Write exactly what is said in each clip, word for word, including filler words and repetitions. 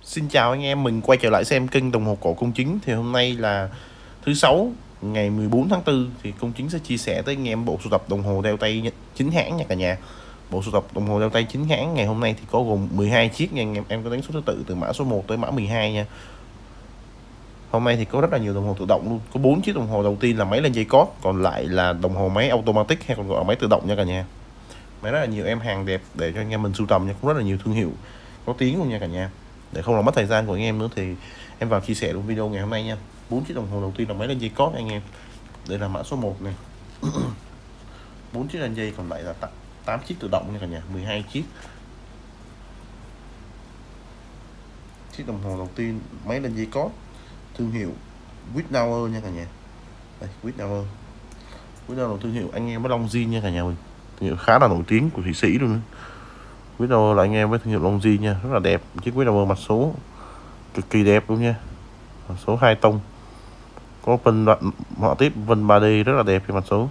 Xin chào anh em, mình quay trở lại xem kênh đồng hồ cổ Công Chính. Thì hôm nay là thứ sáu ngày mười bốn tháng tư, thì Công Chính sẽ chia sẻ tới anh em bộ sưu tập đồng hồ đeo tay chính hãng nha cả nhà. Bộ sưu tập đồng hồ đeo tay chính hãng ngày hôm nay thì có gồm mười hai chiếc nha anh em. Em có đánh số thứ tự từ mã số một tới mã mười hai nha. Hôm nay thì có rất là nhiều đồng hồ tự động luôn. Có bốn chiếc đồng hồ đầu tiên là máy lên dây cót, còn lại là đồng hồ máy automatic hay còn gọi là máy tự động nha cả nhà. Máy rất là nhiều em hàng đẹp để cho anh em mình sưu tầm nha, cũng rất là nhiều thương hiệu có tiếng luôn nha cả nhà. Để không làm mất thời gian của anh em nữa thì em vào chia sẻ luôn video ngày hôm nay nha. Bốn chiếc đồng hồ đầu tiên là máy lên dây cót anh em. Đây là mã số một này. Bốn chiếc lên dây, còn lại là tám chiếc tự động nha cả nhà, mười hai chiếc. Chiếc đồng hồ đầu tiên máy lên dây cót thương hiệu Wittauer nha cả nhà. Đây, Wittauer. Wittauer là thương hiệu anh em với Longines nha cả nhà mình. Thương hiệu khá là nổi tiếng của Thụy Sĩ luôn nữa. Wittauer là anh em với thương hiệu Longines nha, rất là đẹp. Chiếc Wittauer mặt số cực kỳ đẹp luôn nha, mặt số hai tông, có vân đoạn họa tiết vân ba D rất là đẹp. Cái mặt số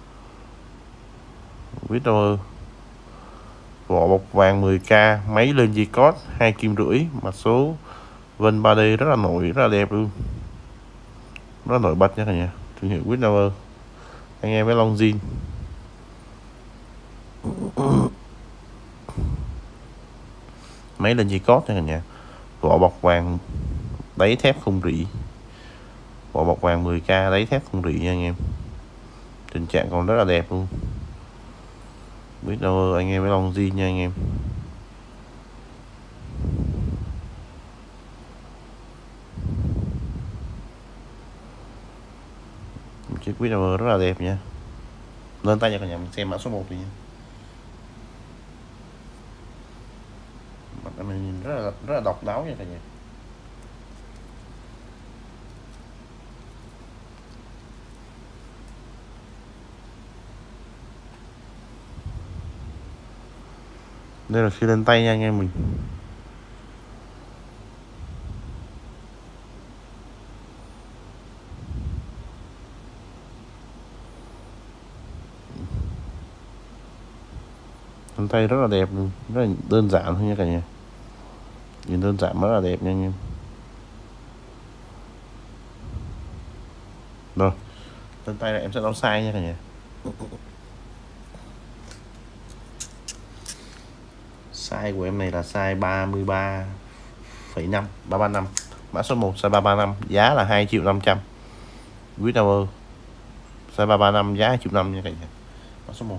Wittauer, vỏ bọc vàng mười K, máy lên dây cót hai kim rưỡi, mặt số vân ba D rất là nổi, rất là đẹp luôn, rất là nổi bật nha cả nhà. Thương hiệu Wittauer anh em với Longines. Máy lên dây cót nha cả nhà, vỏ bọc vàng, đáy thép không rỉ, vỏ bọc vàng mười K, đáy thép không rỉ nha anh em. Tình trạng còn rất là đẹp luôn. Biết đâu anh em với Longines nha anh em. Chiếc Wittauer rất là đẹp nha. Lên tay cho cả nhà mình xem mã số một đi nha. Mặt mình nhìn rất là rất là độc đáo nha cả nhà. Đây là khi lên tay nha anh em mình. Lên tay rất là đẹp luôn, rất là đơn giản thôi nha cả nhà. Nhìn đơn giản rất là đẹp nha anh em. Rồi, lên tay này em sẽ đo size nha cả nhà. Size của em này là size ba mươi ba phẩy năm, ba ba năm. Mã số một size ba ba năm, giá là hai triệu năm trăm. Wittauer size ba ba năm, giá hai triệu năm nha cả nhà. Mã số một.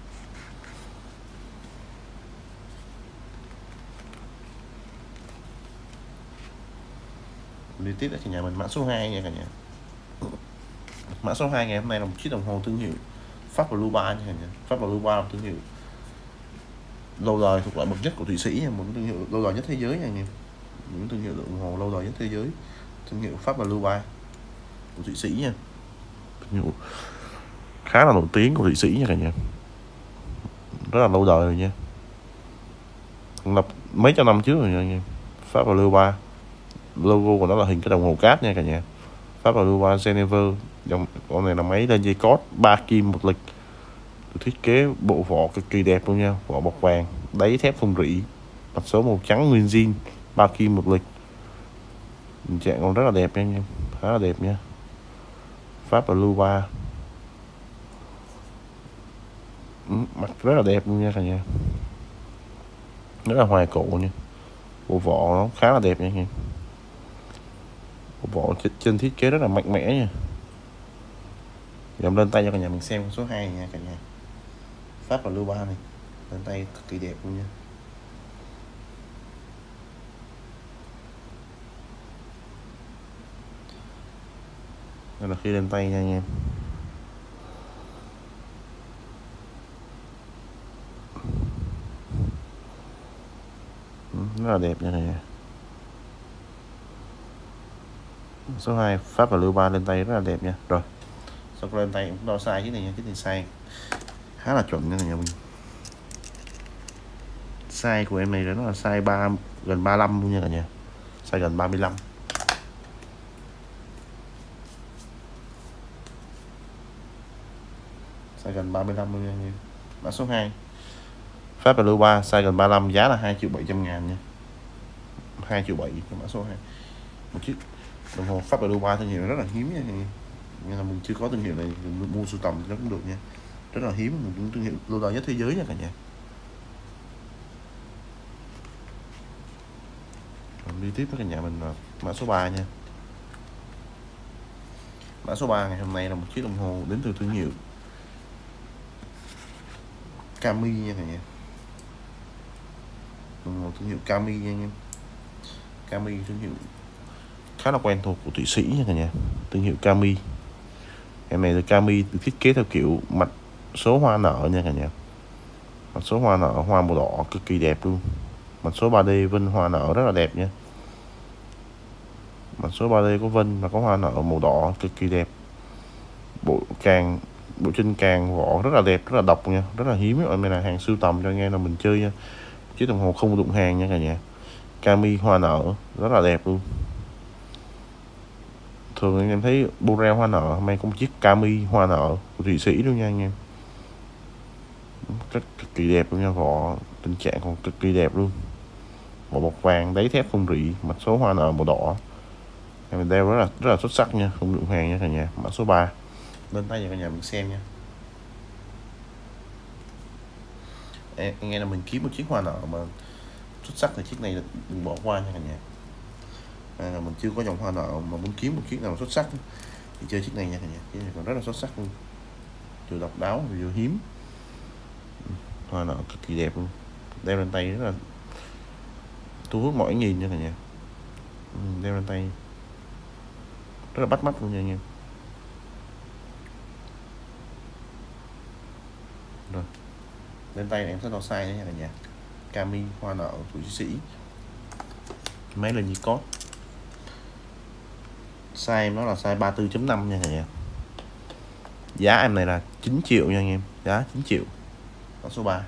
Đi tiếp là cả nhà mình mã số hai nha cả nhà. Mã số hai ngày hôm nay là một chiếc đồng hồ thương hiệu Faberluba nha cả nhà. Faberluba là thương hiệu lâu đời thuộc loại bậc nhất của Thụy Sĩ, một thương hiệu lâu đời nhất thế giới nha anh em. Những thương hiệu đồng hồ lâu đời nhất thế giới, thương hiệu Faberluba của Thụy Sĩ nha. Thương hiệu khá là nổi tiếng của Thụy Sĩ nha cả nhà, rất là lâu đời rồi nha, lập mấy trăm năm trước rồi nha anh em. Faberluba, logo của nó là hình cái đồng hồ cát nha cả nhà. Faberluba Geneva, dòng con này là máy lên dây cót ba kim một lịch, được thiết kế bộ vỏ cực kỳ đẹp luôn nha, vỏ bọc vàng, đáy thép không rỉ, mặt số màu trắng nguyên zin, ba kim một lịch. Tình trạng còn rất là đẹp nha anh em, khá là đẹp nha. Faberluba, ừ, mặt rất là đẹp luôn nha cả nhà, rất là hoài cổ nha. Bộ vỏ nó khá là đẹp nha anh em, bộ vỏ trên thiết kế rất là mạnh mẽ nha. Dòng lên tay cho cả nhà mình xem số hai nha cả nhà. Faberluba này lên tay cực kỳ đẹp luôn nha. Đây là khi lên tay nha anh em. Rất là đẹp nha cả nhà. Số hai Faberluba lên tay rất là đẹp nha. Rồi sau lên tay cũng đo size cái này nha, cái này size khá là chuẩn nha cả nhà mình. Size của em này nó là size ba, gần ba mươi lăm luôn nha cả nhà, size gần ba mươi lăm. Size gần ba mươi lăm luôn nha anh em. Mã số hai Faberluba size gần ba mươi lăm, giá là hai triệu bảy trăm ngàn nha. hai triệu bảy cái mã số hai. Một chiếc đồng hồ Pháp Dubai thương hiệu rất là hiếm nha, nên là mình chưa có thương hiệu này, mình mua sưu tầm nó cũng được nha, rất là hiếm, một thương hiệu lô đỏ nhất thế giới nha cả nhà. Mình đi tiếp với cả nhà mình là mã số ba nha. Mã số ba ngày hôm nay là một chiếc đồng hồ đến từ thương hiệu Cami nha cả nhà. Đồng hồ thương hiệu Cami nha anh em. Cami thương hiệu khá là quen thuộc của Thụy Sĩ nha cả nhà. Thương hiệu Cami. Em này là Cami được thiết kế theo kiểu mặt số hoa nở nha cả nhà. Mặt số hoa nở hoa màu đỏ cực kỳ đẹp luôn. Mặt số ba D vân hoa nở rất là đẹp nha. Mặt số ba D có vân và có hoa nở màu đỏ cực kỳ đẹp. Bộ càng bộ chân càng vỏ rất là đẹp, rất là độc nha, rất là hiếm. Ở đây là hàng sưu tầm cho anh em là mình chơi nha. Chiếc đồng hồ không đụng hàng nha cả nhà. Cami hoa nở rất là đẹp luôn. Thường anh em thấy Borel hoa nở, hôm nay có một chiếc Cami hoa nở của Thụy Sĩ luôn nha anh em. Rất cực kỳ đẹp luôn nha, vỏ tình trạng còn cực kỳ đẹp luôn. Vỏ bọc vàng, đáy thép không rỉ, mặt số hoa nở màu đỏ. Em mình đeo rất là rất là xuất sắc nha, không đụng hàng nha cả nhà. Mã số ba. Lên tay cho cả nhà mình xem nha. Em nghe là mình kiếm một chiếc hoa nở mà xuất sắc thì chiếc này đừng bỏ qua nha cả nhà. À, là mình chưa có dòng hoa nở mà muốn kiếm một chiếc nào xuất sắc thì chơi chiếc này nha cả nhà. Chiếc này còn rất là xuất sắc luôn, vừa độc đáo vừa hiếm, hoa nở cực kỳ đẹp luôn, đeo lên tay rất là thu hút mọi nhìn nha cả nhà. Đeo lên tay rất là bắt mắt luôn nha anh em. Rồi lên tay này em sẽ đo size đấy nha cả nhà. Cami hoa nở Thụy Sĩ, máy là gì có size nó là size ba mươi tư chấm năm nha cả nhà. Giá em này là chín triệu nha anh em, giá chín triệu. Mã số ba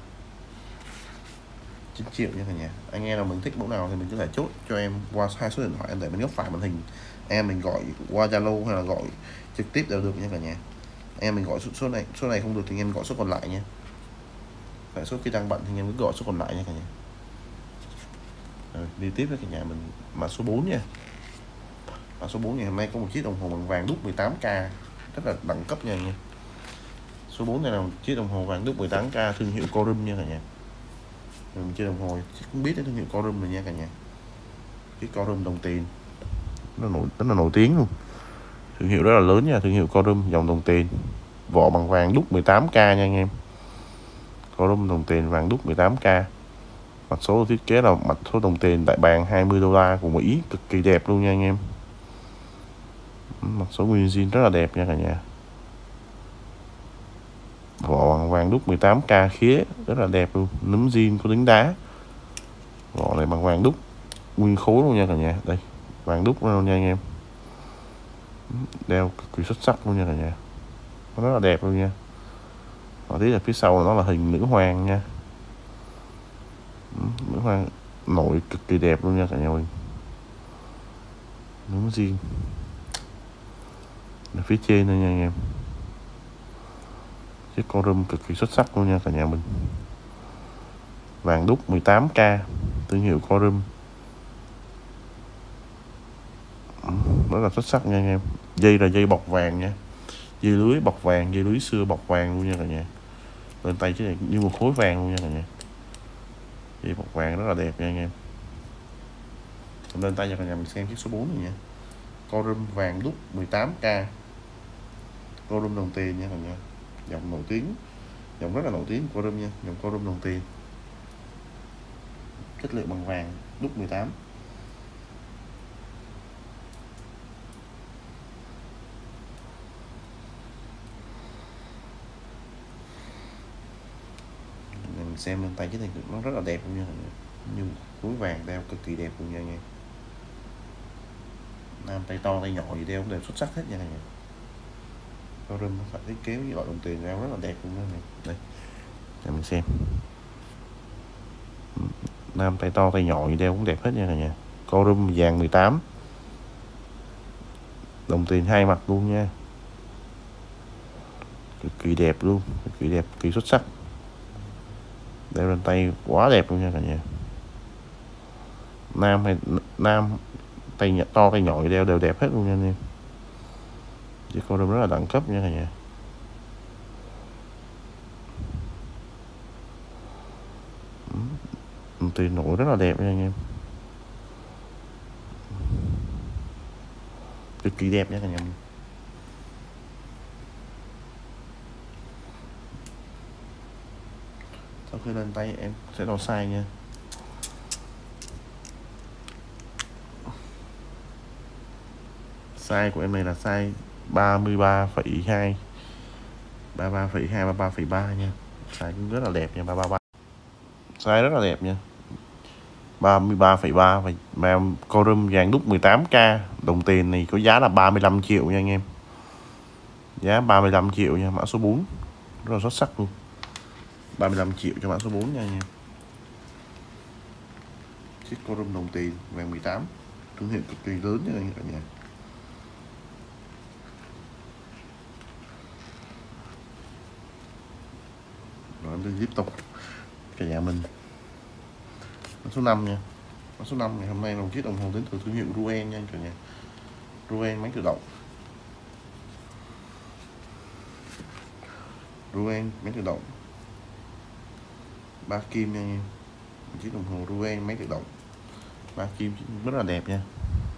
chín triệu nha cả nhà. Anh em nào mình thích mẫu nào thì mình có thể chốt cho em qua hai số điện thoại em để bên góc phải màn hình, em mình gọi qua Zalo hay là gọi trực tiếp đều được nha cả nhà. Em mình gọi số, số này số này không được thì em gọi số còn lại nha. Tại số khi đang bận thì em cứ gọi số còn lại nha cả nhà. Rồi, đi tiếp với cả nhà mình mã số bốn nha. Mã số bốn ngày hôm nay có một chiếc đồng hồ bằng vàng đúc mười tám K rất là đẳng cấp nha anh em. Số bốn này là một chiếc đồng hồ vàng đúc mười tám K thương hiệu Corum nha cả nhà. Mình chơi đồng hồ cũng biết đến thương hiệu Corum rồi nha cả nhà. Cái Corum đồng tiền nó nổi rất là nổi tiếng luôn, thương hiệu rất là lớn nha, thương hiệu Corum dòng đồng tiền, vỏ bằng vàng đúc mười tám K nha anh em. Corum đồng tiền vàng đúc mười tám K. Mặt số thiết kế là mặt số đồng tiền đại bàng hai mươi đô la của Mỹ, cực kỳ đẹp luôn nha anh em. Mặt số nguyên zin rất là đẹp nha cả nhà. Vỏ bằng vàng đúc mười tám K khía rất là đẹp luôn, nấm zin có tính đá. Vỏ này bằng vàng đúc nguyên khối luôn nha cả nhà. Đây vàng đúc luôn nha anh em, đeo cực kỳ xuất sắc luôn nha cả nhà, nó rất là đẹp luôn nha. Và tí là phía sau nó là hình nữ hoàng nha, nữ hoàng nổi cực kỳ đẹp luôn nha cả nhà mình. Nấm zin ở phía trên đây nha anh em. Chiếc Corum cực kỳ xuất sắc luôn nha cả nhà mình. Vàng đúc mười tám K thương hiệu Corum, rất là xuất sắc nha anh em. Dây là dây bọc vàng nha, dây lưới bọc vàng, dây lưới xưa bọc vàng luôn nha cả nhà. Lên tay chứ này như một khối vàng luôn nha cả nhà. Dây bọc vàng rất là đẹp nha anh em. Lên tay cho cả nhà mình xem chiếc số bốn này nha. Corum vàng đúc mười tám K, Corum đồng tiền nha cả nhà. Dòng nổi tiếng, dòng rất là nổi tiếng của Corum nha, dòng Corum đồng tiền, chất liệu bằng vàng đúc mười tám. Mình xem lên tay cái này nó rất là đẹp luôn nha, như khối vàng đeo cực kỳ đẹp luôn nha anh em. Nam tay to tay nhỏ gì đeo cũng đều xuất sắc hết nha cả nhà. Corum phải thiết kế với loại đồng tiền đeo rất là đẹp luôn nha. Đây để mình xem, nam tay to tay nhỏ gì đeo cũng đẹp hết nha cả nhà. Corum vàng mười tám, đồng tiền hai mặt luôn nha, cực kỳ đẹp luôn, cực kỳ đẹp, cực kỳ xuất sắc, đeo lên tay quá đẹp luôn nha cả nhà. Nam hay nam, tay nhỏ, to tay nhỏ đeo đều đẹp hết luôn nha anh em. Chiếc con rơm rất là đẳng cấp nha cả nhà. Tiền nổi rất là đẹp nha anh em, cực kỳ đẹp nha cả nhà. Sau khi lên tay em sẽ đo size nha. Size của em này là size ba mươi ba phẩy hai, ba mươi ba phẩy hai, ba mươi ba phẩy ba nha. Size cũng rất là đẹp nha, ba mươi ba. Size rất là đẹp nha, ba mươi ba phẩy ba. Và mà Corum vàng đúc mười tám K, đồng tiền này có giá là ba mươi lăm triệu nha anh em. Giá ba mươi lăm triệu nha, mã số bốn. Rất là xuất sắc luôn. ba mươi lăm triệu cho mã số bốn nha anh em. Chiếc Corum đồng tiền vàng mười tám, thương hiệu cực kỳ lớn nha cả nhà. Rồi em đi tiếp tục cả nhà mình. Mã số năm nha. Mã số năm ngày hôm nay là một chiếc đồng hồ đến từ thương hiệu Ruen nha cả nhà. Ruen máy tự động. Ruen máy tự động. Ba kim nha anh em. Một chiếc đồng hồ Ruen máy tự động. Ba kim rất là đẹp nha.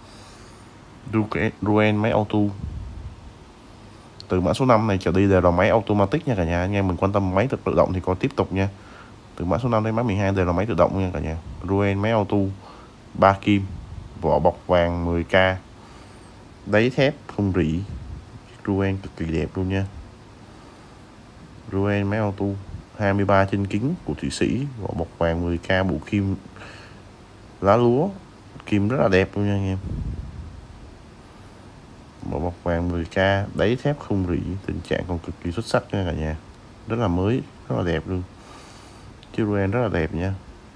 Ruen máy auto. Từ mã số năm này trở đi đều là máy automatic nha cả nhà. Anh em mình quan tâm máy tự động thì có tiếp tục nha. Từ mã số năm đến mã mười hai đều là máy tự động nha cả nhà. Ruen máy auto, ba kim, vỏ bọc vàng mười K, đáy thép không rỉ. Ruen cực kỳ đẹp luôn nha. Ruen máy auto hai mươi ba trên kính của Thụy Sĩ, vỏ bọc vàng mười K, bộ kim lá lúa, kim rất là đẹp luôn nha anh em. Vỏ bọc vàng mười K, đáy thép không rỉ, tình trạng còn cực kỳ xuất sắc nha cả nhà. Rất là mới, rất là đẹp luôn. Chiếc Ruen rất là đẹp nha.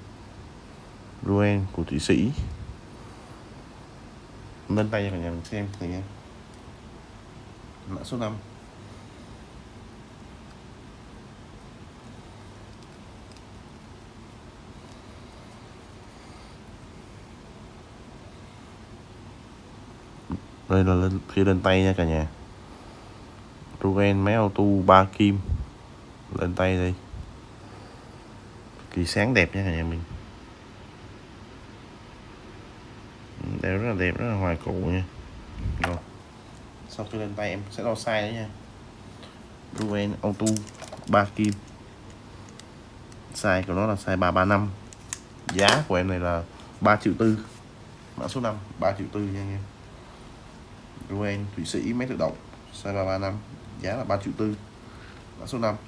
Ruen của Thụy Sĩ. Lên tay cho cả nhà mình xem thử nha. Mã số năm. Đây là lên, khi lên tay nha cả nhà. Ruen máy auto ba kim. Lên tay đây. Kỳ sáng đẹp nha cả nhà mình. Đeo rất là đẹp, rất là hoài cổ nha. Rồi. Sau khi lên tay em sẽ đo size đấy nha. Ruen auto ba kim. Size của nó là size ba ba năm. Giá của em này là ba triệu tư. Mã số năm ba triệu tư nha anh em. Ruen Thụy Sĩ máy tự động size ba ba năm, giá là ba triệu tư. Mã số năm.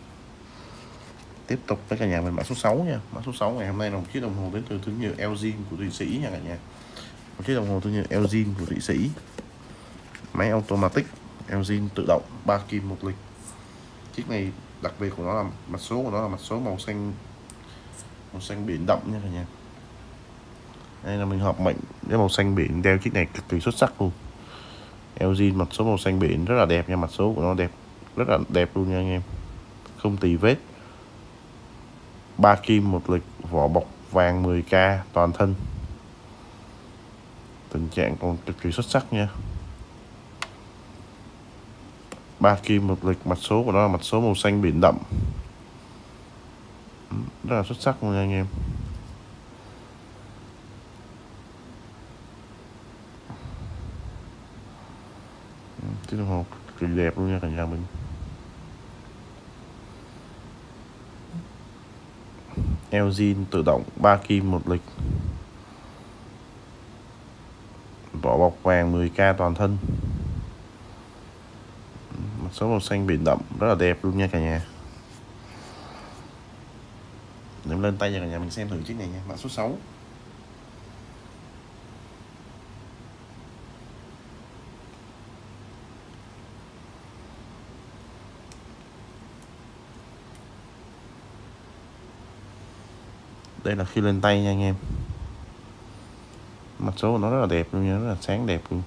Tiếp tục với cả nhà mình mã số sáu nha. Mã số sáu ngày hôm nay là một chiếc đồng hồ đến từ thương hiệu Elgin của Thụy Sĩ nha cả nhà. Một chiếc đồng hồ thương hiệu Elgin của Thụy Sĩ. Máy automatic Elgin tự động, ba kim một lịch. Chiếc này đặc biệt của nó là mặt số của nó là mặt số màu xanh, màu xanh biển đậm nha cả nhà. Đây là mình hợp mệnh với màu xanh biển, đeo chiếc này cực kỳ xuất sắc luôn. Elgin mặt số màu xanh biển rất là đẹp nha, mặt số của nó đẹp, rất là đẹp luôn nha anh em. Không tì vết. Ba kim một lịch, vỏ bọc vàng mười K toàn thân. Tình trạng còn cực kỳ xuất sắc nha. Ba kim một lịch, mặt số của nó là mặt số màu xanh biển đậm. Rất là xuất sắc luôn nha anh em. Chiếc đồng hồ cực kỳ đẹp luôn nha cả nhà mình. Elgin tự động, ba kim một lịch. Vỏ bọc vàng mười K toàn thân. Mặt số màu xanh biển đậm, rất là đẹp luôn nha cả nhà. Nếu lên tay cho cả nhà mình xem thử chiếc này nha. Mã số sáu. Đây là khi lên tay nha anh em. Mặt số của nó rất là đẹp luôn nha, rất là sáng đẹp luôn.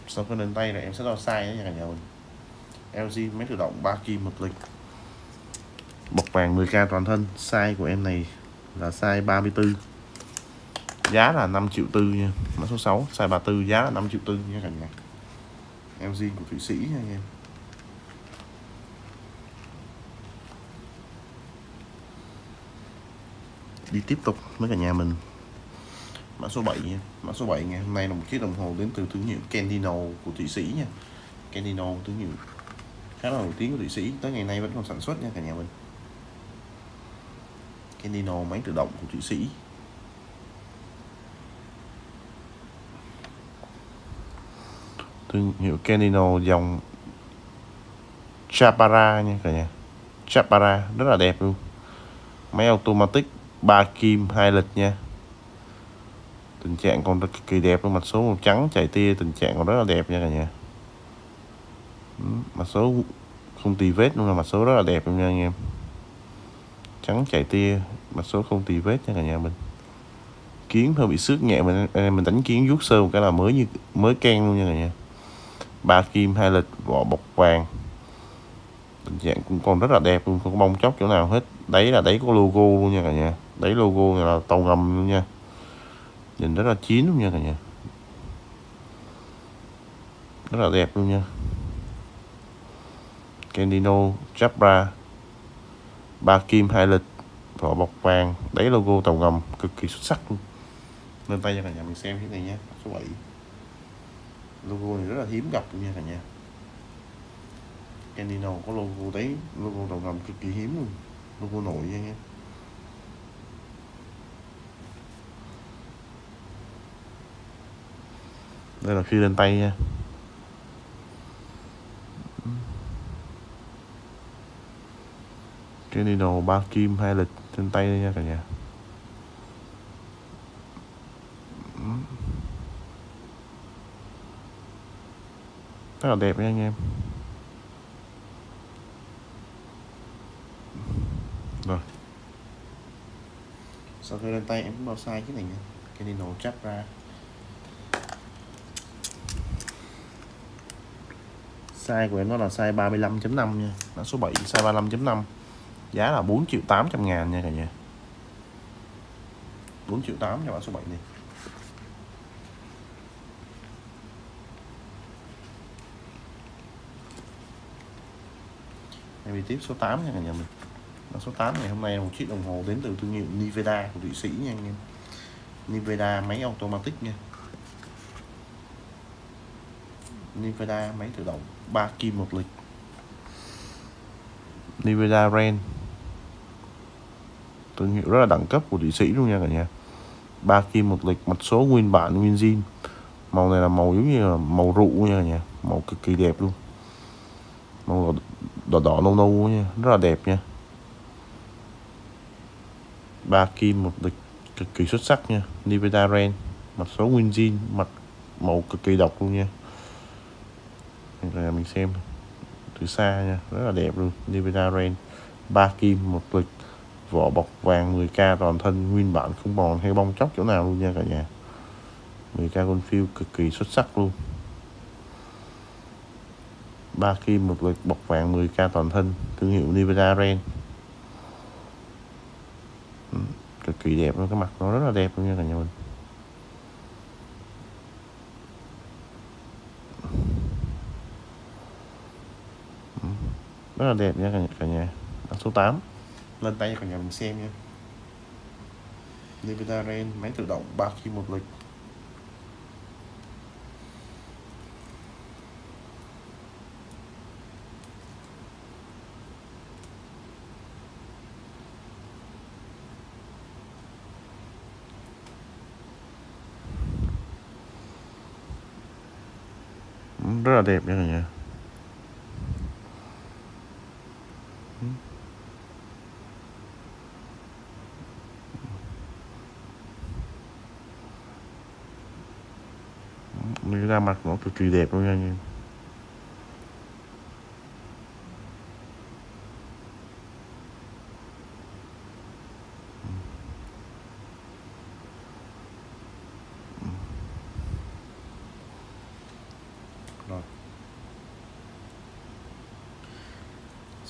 Sau khi lên tay là em sẽ đo size đó nha cả nhà mình. lờ giê máy tự động ba kim một lịch, bọc vàng mười k toàn thân. Size của em này là size ba mươi tư, giá là năm triệu tư nha. Mã số sáu size ba mươi tư, giá là năm triệu tư nha cả nhà. lờ giê của Thụy Sĩ nha anh em. Đi tiếp tục với cả nhà mình. Mã số bảy nha. Mã số bảy ngày hôm nay là một chiếc đồng hồ đến từ thương hiệu Candino của Thụy Sĩ nha. Candino thương hiệu khá là nổi tiếng của Thụy Sĩ, tới ngày nay vẫn còn sản xuất nha cả nhà mình. Candino máy tự động của Thụy Sĩ. Thương hiệu Candino dòng Chapara nha cả nhà. Chapara rất là đẹp luôn. Máy automatic ba kim hai lịch nha. Tình trạng còn cực kỳ đẹp luôn, mặt số màu trắng chảy tia, tình trạng còn rất là đẹp nha cả nhà. Mặt số không tì vết luôn, là mặt số rất là đẹp luôn nha anh em. Trắng chảy tia, mặt số không tì vết nha cả nhà mình. Kiến hơi bị xước nhẹ, mình mình đánh kiến vuốt sơ một cái là mới như mới ken luôn nha cả nhà. Ba kim hai lịch, vỏ bọc vàng. Tình trạng cũng còn rất là đẹp luôn, không có bong chóc chỗ nào hết. Đấy là đấy có logo luôn nha cả nhà. Đấy logo này là tàu ngầm luôn nha. Nhìn rất là chín luôn nha cả nhà. Rất là đẹp luôn nha. Candino Chapra ba kim hai lịch, vỏ bọc vàng, đấy logo tàu ngầm, cực kỳ xuất sắc luôn. Lên tay cho cả nhà mình xem cái này nhé. Số bảy. Logo này rất là hiếm gặp luôn nha cả nhà. Candino có logo đấy, logo tàu ngầm cực kỳ hiếm luôn. Logo nổi nha anh. Đây là khi lên tay nha. Candino ba kim hai lịch trên tay đây nha cả nhà. Rất là đẹp nha anh em. Rồi. Sau khi lên tay em cũng đo size cái này nha. Candino Chapra. Size của em nó là size ba mươi lăm chấm năm nha. Mã số bảy size ba mươi lăm chấm năm. Giá là bốn triệu tám trăm ngàn nha cả nhà. bốn triệu tám cho mã số bảy này. Em đi tiếp số tám nha cả nhà mình. Mã số tám ngày hôm nay là một chiếc đồng hồ đến từ thương hiệu Niveda của Thụy Sĩ nha anh em. Niveda máy automatic nha. Niveda máy tự động ba kim một lịch. Niveda Ren, thương hiệu rất là đẳng cấp của Thụy Sĩ luôn nha cả nhà. ba kim một lịch, mặt số nguyên bản nguyên zin. Màu này là màu giống như là màu rượu nha cả nhà, màu cực kỳ đẹp luôn. Màu đỏ đỏ nâu nâu nha, rất là đẹp nha. ba kim một lịch cực kỳ xuất sắc nha. Niveda Ren, mặt số nguyên zin, mặt màu cực kỳ độc luôn nha. Rồi mình xem từ xa nha, rất là đẹp luôn. Niveda Ren ba kim một lịch, vỏ bọc vàng mười k toàn thân, nguyên bản không bòn hay bong chóc chỗ nào luôn nha cả nhà. mười k gold fill cực kỳ xuất sắc luôn. ba kim một lịch, bọc vàng mười k toàn thân, thương hiệu Niveda Ren. Cực kỳ đẹp luôn, cái mặt nó rất là đẹp luôn nha cả nhà mình. Rất là đẹp nha cả nhà, cả nhà. Số tám. Lên tay cả nhà mình xem nha. Niveda Ren máy tự động ba kim một lịch. Rất là đẹp nha cả nhà. Mình ra mặt nó cực kỳ đẹp luôn nha anh em.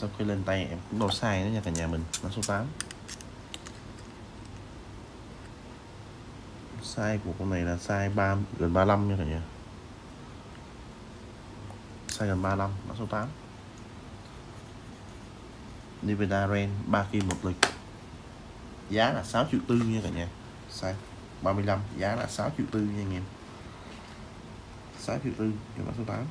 Sau khi lên tay em cũng đo size nữa nha cả nhà mình. Mã số tám. Size của con này là size ba gần ba mươi lăm nha cả nhà. Size gần ba mươi lăm, mã số tám. Nvidia Ren ba kim một lịch. Giá là sáu triệu tư nha cả nhà. Size ba mươi lăm, giá là sáu triệu tư nha anh em. sáu triệu tư cho mã số tám.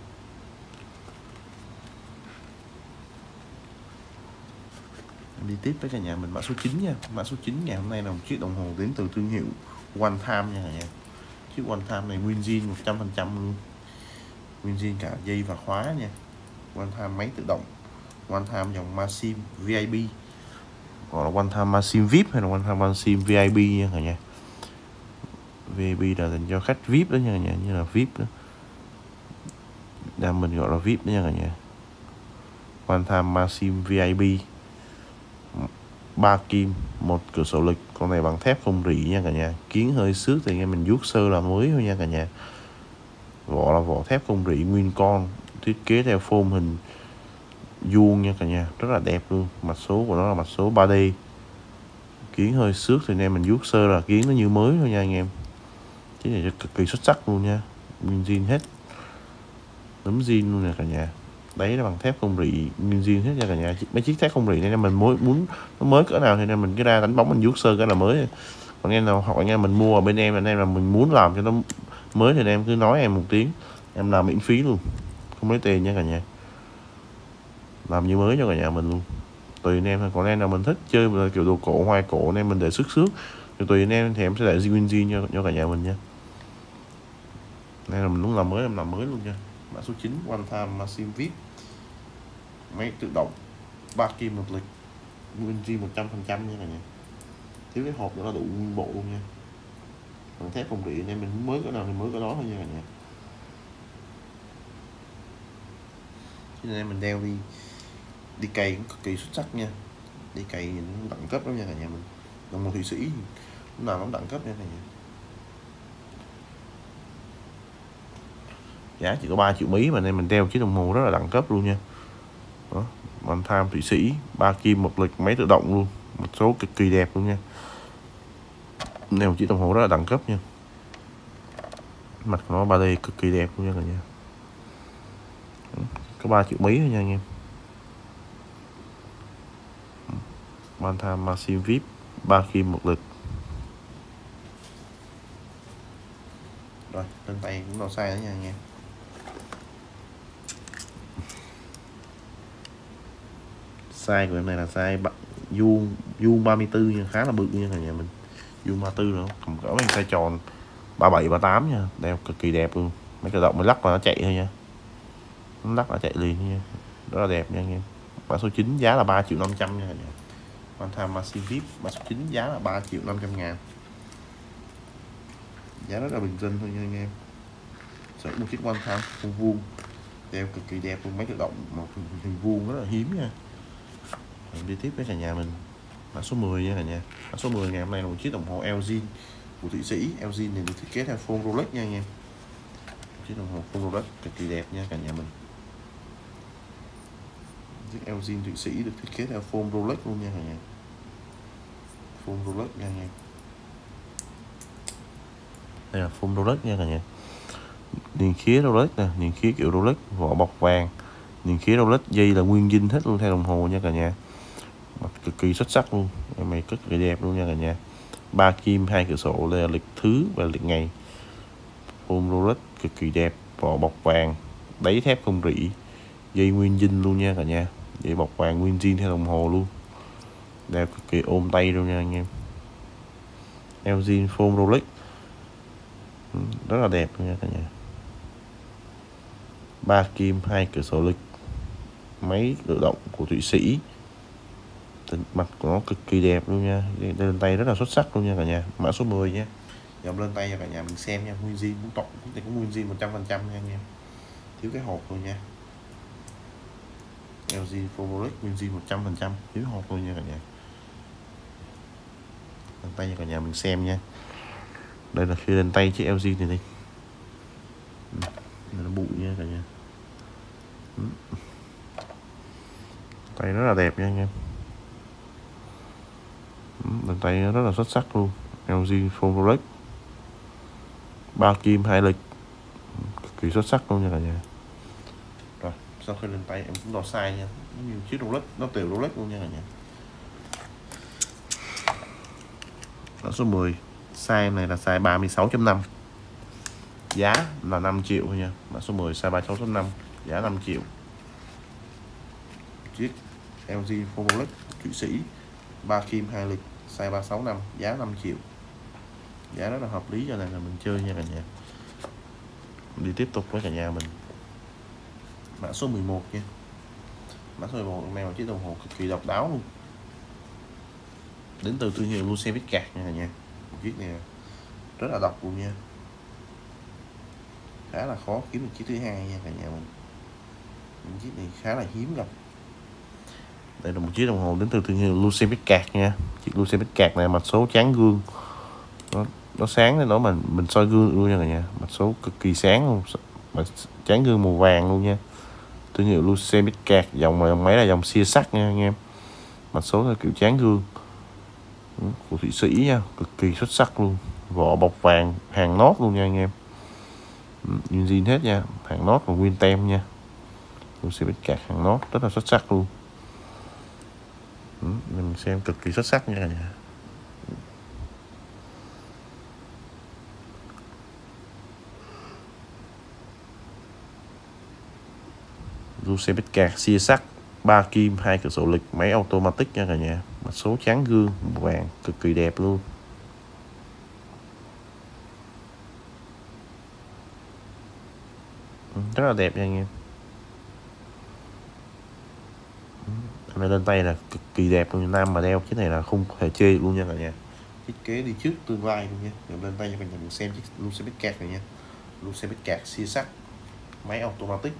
Đi tiếp với cả nhà mình mã số chín nha. Mã số chín ngày hôm nay là một chiếc đồng hồ đến từ thương hiệu One Time nha cả nhà. Chiếc One Time này nguyên zin một trăm phần trăm luôn. Nguyên zin cả dây và khóa nha. One Time máy tự động. One Time dòng Maxim vê i pê, gọi là One Time Maxim vê i pê hay là One Time Maxim vê i pê nha cả nhà. vê i pê là dành cho khách vê i pê đó nha cả nhà, như là vê i pê đó. Đang mình gọi là vê i pê đó nha cả nhà. One Time Maxim vê i pê ba kim, một cửa sổ lực. Con này bằng thép không rỉ nha cả nhà. Kiến hơi xước thì nghe mình vuốt sơ là mới thôi nha cả nhà. Vỏ là vỏ thép không rỉ nguyên con, thiết kế theo form hình vuông nha cả nhà, rất là đẹp luôn. Mặt số của nó là mặt số ba D. Kiến hơi xước thì anh em mình vuốt sơ là kiến nó như mới thôi nha anh em. Cái này cực kỳ xuất sắc luôn nha, nguyên zin hết, tấm zin luôn nè cả nhà. Đấy là bằng thép không rỉ, nguyên zin hết nha cả nhà. Mấy chiếc thép không rỉ này mình muốn muốn nó mới cỡ nào thì nên mình cái ra đánh bóng mình vuốt sơ cái là mới. Còn anh em nào hoặc anh em mình mua ở bên em, anh em là mình muốn làm cho nó mới thì anh em cứ nói em một tiếng, em làm miễn phí luôn, không lấy tiền nha cả nhà, làm như mới cho cả nhà mình luôn. Tùy anh em thôi. Còn anh em nào mình thích chơi mà kiểu đồ cổ hoài cổ anh em mình để sức xước thì tùy anh em thì em sẽ để zin zin cho, cho cả nhà mình nha. Đây là mình muốn làm mới em làm mới luôn nha. Mã số chín One Time Maxim vê i pê, máy tự động ba kim một lịch, nguyên zin một trăm phần trăm nha cả nhà. Thiếu cái hộp nữa là đủ nguyên bộ luôn nha. Bằng thép không rỉ anh em mình mới cái nào thì mới cái đó thôi nha cả nhà. Cho nên mình đeo đi đi cày cũng cực kỳ xuất sắc nha. Đi cày những đẳng cấp lắm nha cả nhà mình. Đồng hồ Thụy Sĩ cũng nào cũng đẳng cấp nha cả nhà. Giá chỉ có ba triệu mấy mà nên mình đeo chiếc đồng hồ rất là đẳng cấp luôn nha. Đó, One Time Thụy Sĩ ba kim một lịch, máy tự động luôn, một số cực kỳ đẹp luôn nha. Đeo chiếc đồng hồ rất là đẳng cấp nha. Mặt của nó ba D cực kỳ đẹp luôn nha cả nhà. Có ba triệu mấy thôi nha anh em. One Time Maxim vê i pê ba kim một lịch. Rồi, lên tay cũng đo size nữa nha anh em. Size của em này là size vuông vuông ba mươi tư nha, khá là bự nha cả nhà mình. Vuông ba mươi tư nữa, cầm cỡ em size tròn ba mươi bảy ba mươi tám nha, đeo cực kỳ đẹp luôn. Mấy tự động mới lắc là nó chạy thôi nha. Nó lắc là chạy liền nha. Rất là đẹp nha anh em. Mã số chín giá là ba triệu năm trăm nha cả nhà. One Time Maxim vê i pê mã số chín giá là ba triệu năm trăm ngàn. Giá rất là bình dân thôi nha anh em. Sở một chiếc One Time vuông vuông, đeo cực kỳ đẹp luôn. Máy tự động một hình vuông rất là hiếm nha. Mình đi tiếp với cả nhà mình mã số mười nha cả nhà. Mã số mười ngày hôm nay là một chiếc đồng hồ Elgin của Thụy Sĩ. Elgin này được thiết kế theo form Rolex nha anh em. Chiếc đồng hồ form Rolex cực kỳ đẹp nha cả nhà mình. Chiếc Elgin Thụy Sĩ được thiết kế theo form Rolex luôn nha cả nhà. Form Rolex nha anh em. Đây là form Rolex nha cả nhà. Niên khía Rolex nè, niên khía kiểu Rolex, vỏ bọc vàng, niên khía Rolex, dây là nguyên zin hết luôn theo đồng hồ nha cả nhà. Mặt cực kỳ xuất sắc luôn, em này cực kỳ đẹp luôn nha cả nhà. Ba kim, hai cửa sổ, đây là lịch thứ và lịch ngày. Form Rolex cực kỳ đẹp, vỏ bọc vàng, đáy thép không rỉ, dây nguyên zin luôn nha cả nhà. Dây bọc vàng nguyên zin theo đồng hồ luôn, đeo cực kỳ ôm tay luôn nha anh em. Elgin form Rolex rất là đẹp luôn nha cả nhà. Ba kim, hai cửa sổ lực, máy tự động của Thụy Sĩ. Mặt của nó cực kỳ đẹp luôn nha. Lên tay rất là xuất sắc luôn nha cả nhà. Mã số mười nha. Dòng lên tay cho cả nhà mình xem nha. Nguyên zin cũng tổng cũng có nguyên zin một trăm phần trăm nha anh em. Thiếu cái hộp thôi nha. Elgin Rolex nguyên zin một trăm phần trăm, thiếu hộp thôi nha cả nhà. Lên tay cho cả nhà mình xem nha. Đây là khi lên tay chiếc Elgin này đi. Nó bụi nha cả nhà. là đẹp nha anh em. Bàn tay rất là xuất sắc luôn. lờ giê Full Rolex ba kim hai lịch, cực kỳ xuất sắc luôn nha cả nhà. Rồi sau khi lên tay em cũng đo size nha, nó như chiếc Rolex, nó tiểu Rolex luôn nha cả nhà. Mã số mười, size này là size ba mươi sáu chấm năm, giá là năm triệu thôi nha. Mã số mười size ba mươi sáu chấm năm, giá năm triệu. Chiếc lờ giê Full Rolex Thụy Sĩ ba kim hai lịch size ba mươi sáu năm, giá năm triệu. Giá rất là hợp lý cho nên là mình chơi nha cả nhà. Mình đi tiếp tục với cả nhà mình. Mã số mười một nha. Mã số mười một này là chiếc đồng hồ cực kỳ độc đáo luôn, đến từ thương hiệu Luce Vicat nha cả nhà. Chiếc này rất là độc luôn nha, khá là khó kiếm được chiếc thứ hai nha cả nhà mình. Chiếc này khá là hiếm gặp. Đây là một chiếc đồng hồ đến từ thương hiệu Luce Vicat nha. Chiếc Luce Vicat này mặt số trắng gương, nó, nó sáng đến đó mà mình soi gương luôn nha cả nhà. Mặt số cực kỳ sáng luôn, mà trắng gương màu vàng luôn nha. Thương hiệu Luce Vicat, dòng này dòng máy là dòng xia sắt nha anh em. Mặt số là kiểu trắng gương của Thụy Sĩ nha, cực kỳ xuất sắc luôn. Vỏ bọc vàng, hàng nốt luôn nha anh em. Nguyên zin hết nha, hàng nốt và nguyên tem nha. Luce Vicat hàng nốt rất là xuất sắc luôn. Mình xem cực kỳ xuất sắc nha cả nhà. Luce Vicat xia sắt ba kim hai cửa sổ lịch, máy automatic nha cả nhà. Mặt số trắng gương vàng, cực kỳ đẹp luôn. Rất là đẹp nha anh em. Này lên tay là cực kỳ đẹp luôn, nam mà đeo cái này là không thể chê luôn nha cả nhà. Thiết kế đi trước tương lai luôn nha. Rồi lên tay cho mình mình xem chiếc Luce Vicat này nha. Luce Vicat xia sắt, máy automatic.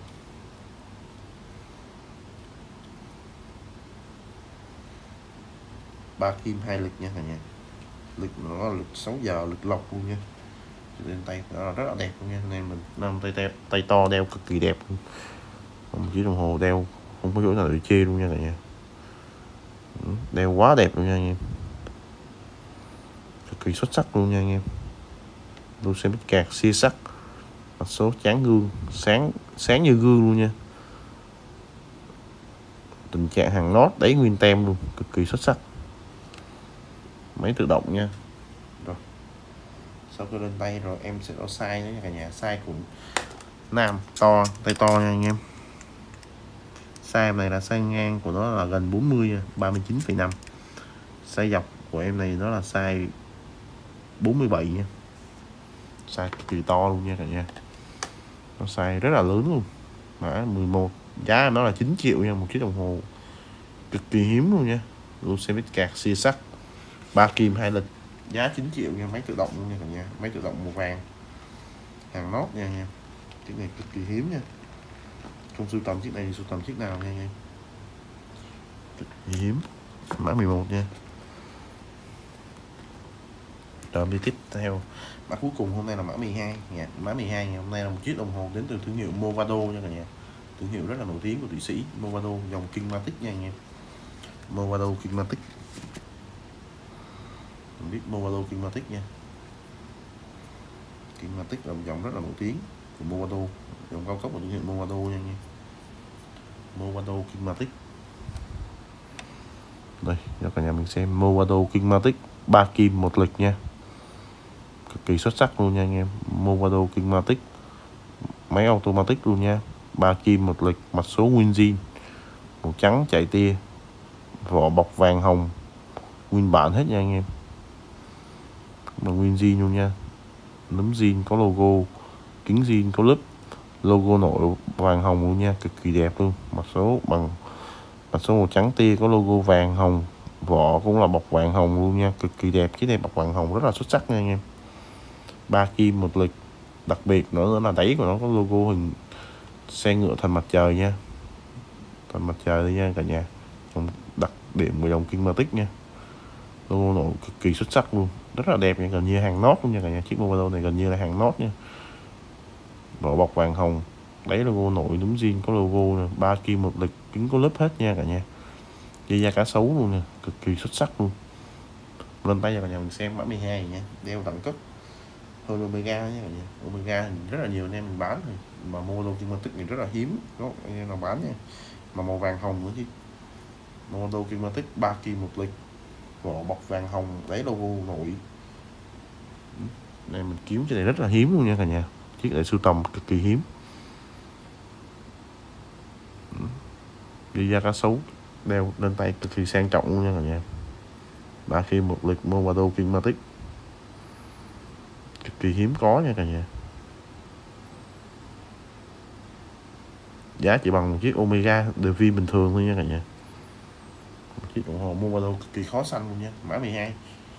ba kim hai lịch nha cả nhà. Lịch nó là lịch sáu giờ, lịch lọc luôn nha. Lên tay nó là rất là đẹp luôn nha. Nên mình năm tay, tay tay to đeo cực kỳ đẹp luôn. Một chiếc đồng hồ đeo không có chỗ nào để chê luôn nha cả nhà. Đeo quá đẹp luôn nha anh em, cực kỳ xuất sắc luôn nha anh em. Luce Vicat xia sắt, mặt số trắng gương, sáng sáng như gương luôn nha. Tình trạng hàng nốt đáy nguyên tem luôn, cực kỳ xuất sắc. Máy tự động nha. Rồi sau khi lên tay rồi em sẽ có size nữa nha cả nhà. Size của nam to, tay to nha anh em. Size này là size ngang của nó là gần bốn mươi, ba mươi chín phẩy năm. Size dọc của em này nó là size bốn mươi bảy nha. Size cực kỳ to luôn nha cả nhà. Nó size rất là lớn luôn. Mã mười một, giá nó là chín triệu nha. Một chiếc đồng hồ cực kỳ hiếm luôn nha. Luce Vicat xia sắt ba kim hai lịch, giá chín triệu nha. Máy tự động luôn nha cả nhà. Máy tự động màu vàng, hàng nốt nha nha. Chiếc này cực kỳ hiếm nha. Không sưu tầm chiếc này thì sưu tầm chiếc nào nha anh em. Cực kỳ hiếm. Mã mười một nha. Rồi đi tiếp theo. Mã cuối cùng hôm nay là mã mười hai nha. Mã mười hai ngày hôm nay là một chiếc đồng hồ đến từ thương hiệu Movado nha cả nhà. Thương hiệu rất là nổi tiếng của Thụy Sĩ. Movado dòng Kingmatic nha anh em. Movado Kingmatic. Mình biết Movado Kingmatic nha. Kingmatic là một dòng rất là nổi tiếng của Movado, dòng cao cấp của thương hiệu Movado nha anh em. Movado Kingmatic. Đây cho cả nhà mình xem Movado Kingmatic ba kim một lịch nha, cực kỳ xuất sắc luôn nha anh em. Movado Kingmatic, máy automatic luôn nha, ba kim một lịch, mặt số nguyên zin, màu trắng chạy tia, vỏ bọc vàng hồng, nguyên bản hết nha anh em, bằng nguyên zin luôn nha. Nấm zin có logo, kính zin có lớp logo nội vàng hồng luôn nha, cực kỳ đẹp luôn. Mặt số bằng mặt số màu trắng tia có logo vàng hồng, vỏ cũng là bọc vàng hồng luôn nha, cực kỳ đẹp. Chiếc này bọc vàng hồng rất là xuất sắc nha anh em. Ba kim một lịch, đặc biệt nữa là đáy của nó có logo hình xe ngựa thần mặt trời nha, thần mặt trời đây nha cả nhà. Đặc điểm của dòng Kingmatic nha, logo nội cực kỳ xuất sắc luôn, rất là đẹp nha, gần như hàng nốt luôn nha cả nhà. Chiếc Movado này gần như là hàng nốt nha, vỏ bọc vàng hồng, đáy logo nội đúng zin có logo, ba kim một lịch, kính có lớp hết nha cả nhà. dây da cá sấu luôn nè, cực kỳ xuất sắc luôn. Lên tay cho cả nhà mình xem mã mười hai nha, đeo đẳng cấp hơn Omega nha cả nhà. Omega thì rất là nhiều anh em mình bán rồi, mà Modo Kinematic thì rất là hiếm có anh em nào bán nha, mà màu vàng hồng nữa chứ. Modo Kinematic ba kim một lịch, vỏ bọc vàng hồng, đấy logo nổi. Đây mình kiếm cái này rất là hiếm luôn nha cả nhà, chiếc này sưu tầm cực kỳ hiếm. Đi da cá sấu đeo lên tay cực kỳ sang trọng luôn nha cả nhà. Ba kim một lịch Modo Kinematic, cực kỳ hiếm có nha cả nhà. Giá chỉ bằng một chiếc Omega Devi bình thường thôi nha cả nhà. Một chiếc đồng hồ Modo cực kỳ khó săn luôn nha, mã mười hai.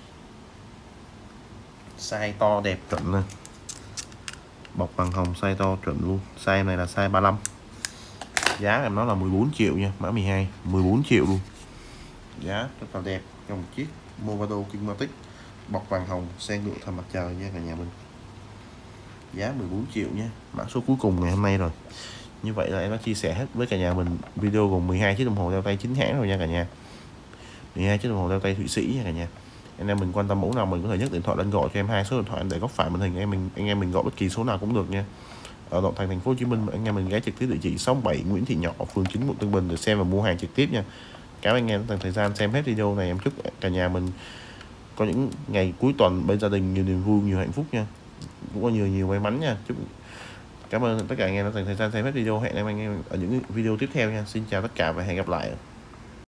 Size to đẹp chuẩn nè, bọc bằng hồng size to chuẩn luôn. Size này là size ba mươi lăm. Giá em nói là mười bốn triệu nha, mã mười hai, mười bốn triệu luôn. Giá rất là đẹp trong một chiếc Modo Kinematic bọc vàng hồng sen ngựa thần mặt trời nha cả nhà mình. Giá mười bốn triệu nha, mã số cuối cùng ngày hôm nay rồi. Như vậy là em đã chia sẻ hết với cả nhà mình video gồm mười hai chiếc đồng hồ đeo tay chính hãng rồi nha cả nhà. mười hai chiếc đồng hồ đeo tay Thụy Sĩ nha cả nhà. Anh em mình quan tâm mẫu nào mình có thể nhấc điện thoại lên gọi cho em hai số điện thoại để góc phải màn hình, em mình anh em mình gọi bất kỳ số nào cũng được nha. Ở Nội Thành, thành phố Hồ Chí Minh, anh em mình ghé trực tiếp địa chỉ sáu bảy Nguyễn Thị Nhỏ, phường chín, quận Tân Bình để xem và mua hàng trực tiếp nha. Cảm ơn anh em dành thời gian xem hết video này. Em chúc cả nhà mình có những ngày cuối tuần bên gia đình nhiều niềm vui, nhiều hạnh phúc nha, cũng có nhiều nhiều may mắn nha. Chúc cảm ơn tất cả anh em đã dành thời gian xem hết video. Hẹn em anh em ở những video tiếp theo nha. Xin chào tất cả và hẹn gặp lại.